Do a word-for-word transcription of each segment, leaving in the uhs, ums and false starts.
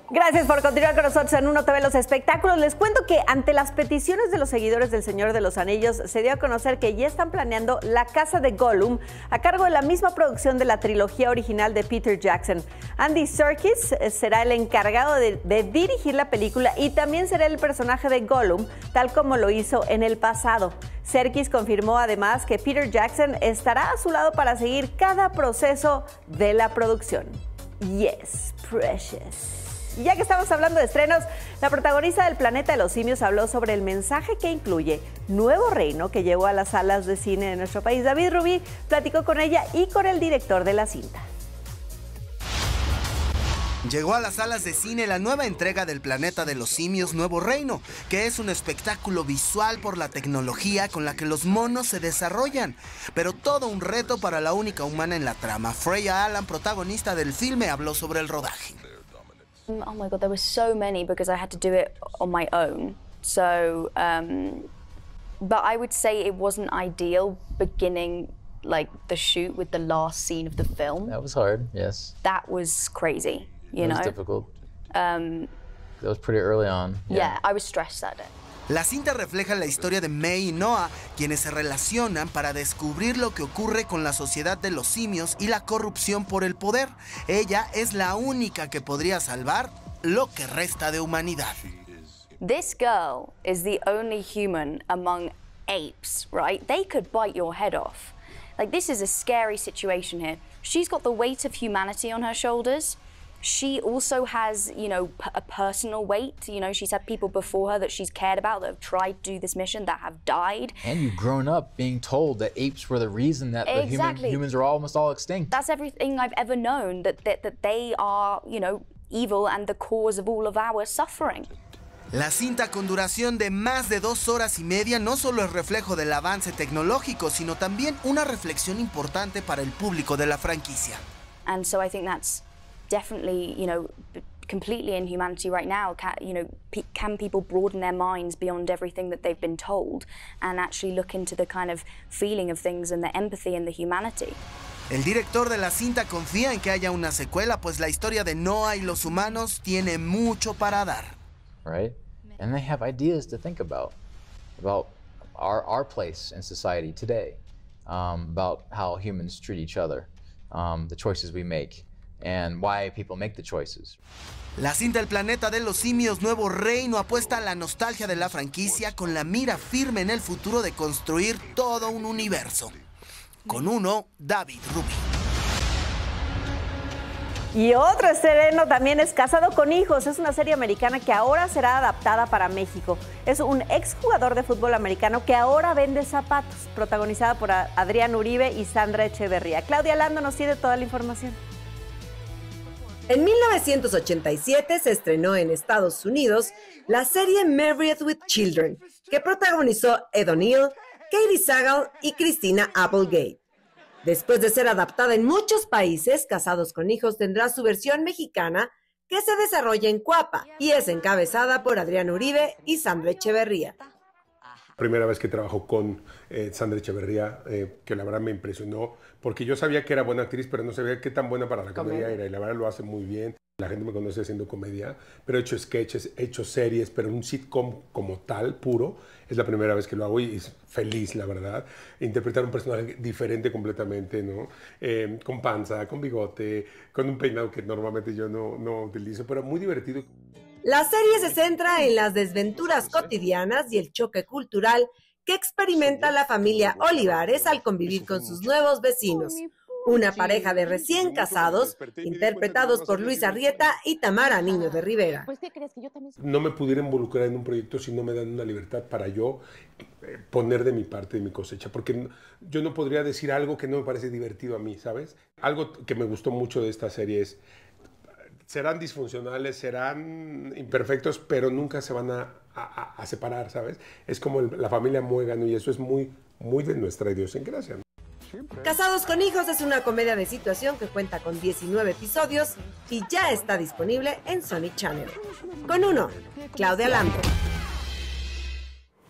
Gracias por continuar con nosotros en Uno T V Los Espectáculos. Les cuento que ante las peticiones de los seguidores del Señor de los Anillos, se dio a conocer que ya están planeando La Casa de Gollum a cargo de la misma producción de la trilogía original de Peter Jackson. Andy Serkis será el encargado de, de dirigir la película y también será el personaje de Gollum, tal como lo hizo en el pasado. Serkis confirmó además que Peter Jackson estará a su lado para seguir cada proceso de la producción. Yes, precious. Y ya que estamos hablando de estrenos, la protagonista del Planeta de los Simios habló sobre el mensaje que incluye Nuevo Reino que llegó a las salas de cine de nuestro país. David Rubí platicó con ella y con el director de la cinta. Llegó a las salas de cine la nueva entrega del Planeta de los Simios Nuevo Reino, que es un espectáculo visual por la tecnología con la que los monos se desarrollan, pero todo un reto para la única humana en la trama. Freya Allan, protagonista del filme, habló sobre el rodaje. Oh my God, there were so many because I had to do it on my own. So, um, but I would say it wasn't ideal beginning like the shoot with the last scene of the film. That was hard, yes. That was crazy, you it know? It was difficult. Um, that was pretty early on. Yeah. yeah, I was stressed that day. La cinta refleja la historia de May y Noah, quienes se relacionan para descubrir lo que ocurre con la sociedad de los simios y la corrupción por el poder. Ella es la única que podría salvar lo que resta de humanidad. This girl is the only human among apes, right? They could bite your head off. Like, this is a scary situation here. She's got the weight of humanity on her shoulders. She also has, you know, a personal weight. You know, she's had people before her that she's cared about that have tried to do this mission that have died. And you've grown up being told that apes were the reason that the exactly. human, humans are almost all extinct. That's everything I've ever known, that, that, that they are, you know, evil and the cause of all of our suffering. La cinta, con duración de más de dos horas y media, no solo es reflejo del avance tecnológico, sino también una reflexión importante para el público de la franquicia. And so I think that's definitely, you know, completely in humanity right now. Can, you know, can people broaden their minds beyond everything that they've been told and actually look into the kind of feeling of things and the empathy and the humanity? El director de la cinta confía en que haya una secuela, pues la historia de Noah y los humanos tiene mucho para dar. Right? And they have ideas to think about, about our, our place in society today, um, about how humans treat each other, um, the choices we make, and why people make the choices. La cinta El Planeta de los Simios Nuevo Reino apuesta a la nostalgia de la franquicia con la mira firme en el futuro de construir todo un universo. Con Uno, David Rubí. Y otro estreno también es Casado con Hijos. Es una serie americana que ahora será adaptada para México. Es un exjugador de fútbol americano que ahora vende zapatos, protagonizada por Adrián Uribe y Sandra Echeverría. Claudia Lando nos tiene toda la información. En mil novecientos ochenta y siete se estrenó en Estados Unidos la serie Married with Children, que protagonizó Ed O'Neill, Katie Sagal y Christina Applegate. Después de ser adaptada en muchos países, Casados con Hijos tendrá su versión mexicana que se desarrolla en Cuapa y es encabezada por Adrián Uribe y Sandra Echeverría. Primera vez que trabajo con eh, Sandra Echeverría, eh, que la verdad me impresionó, porque yo sabía que era buena actriz, pero no sabía qué tan buena para la comedia era, y la verdad lo hace muy bien. La gente me conoce haciendo comedia, pero he hecho sketches, he hecho series, pero un sitcom como tal, puro, es la primera vez que lo hago y es feliz, la verdad. Interpretar un personaje diferente completamente, ¿no? Eh, con panza, con bigote, con un peinado que normalmente yo no, no utilizo, pero muy divertido. La serie se centra en las desventuras cotidianas y el choque cultural que experimenta la familia Olivares al convivir con sus nuevos vecinos. Una pareja de recién casados, interpretados por Luis Arrieta y Tamara Niño de Rivera. No me pudiera involucrar en un proyecto si no me dan una libertad para yo poner de mi parte, de mi cosecha, porque yo no podría decir algo que no me parece divertido a mí, ¿sabes? Algo que me gustó mucho de esta serie es, serán disfuncionales, serán imperfectos, pero nunca se van a, a, a separar, ¿sabes? Es como el, la familia Muégano y eso es muy, muy de nuestra idiosincrasia, ¿no? Casados con Hijos es una comedia de situación que cuenta con diecinueve episodios y ya está disponible en Sony Channel. Con Uno, Claudia Lando.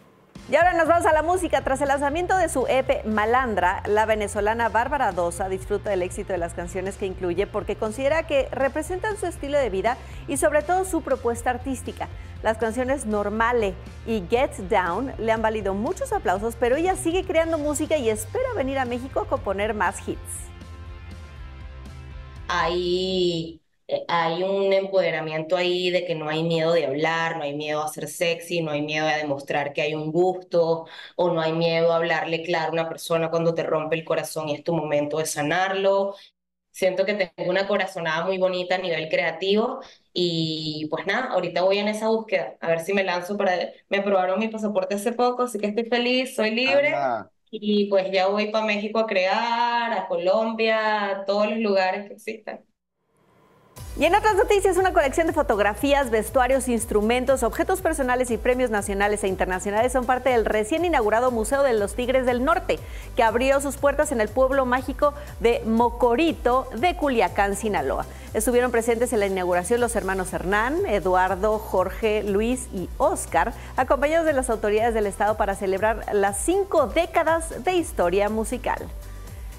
Y ahora nos vamos a la música. Tras el lanzamiento de su E P Malandra, la venezolana Bárbara Dosa disfruta del éxito de las canciones que incluye porque considera que representan su estilo de vida y sobre todo su propuesta artística. Las canciones Normale y Get Down le han valido muchos aplausos, pero ella sigue creando música y espera venir a México a componer más hits. Hay, hay un empoderamiento ahí de que no hay miedo de hablar, no hay miedo a ser sexy, no hay miedo a demostrar que hay un gusto, o no hay miedo a hablarle claro a una persona cuando te rompe el corazón y es tu momento de sanarlo. Siento que tengo una corazonada muy bonita a nivel creativo y pues nada, ahorita voy en esa búsqueda, a ver si me lanzo para... Me aprobaron mi pasaporte hace poco, así que estoy feliz, soy libre. Anda. Y pues ya voy para México a crear, a Colombia, a todos los lugares que existan. Y en otras noticias, una colección de fotografías, vestuarios, instrumentos, objetos personales y premios nacionales e internacionales son parte del recién inaugurado Museo de los Tigres del Norte, que abrió sus puertas en el pueblo mágico de Mocorito de Culiacán, Sinaloa. Estuvieron presentes en la inauguración los hermanos Hernán, Eduardo, Jorge, Luis y Óscar, acompañados de las autoridades del estado para celebrar las cinco décadas de historia musical.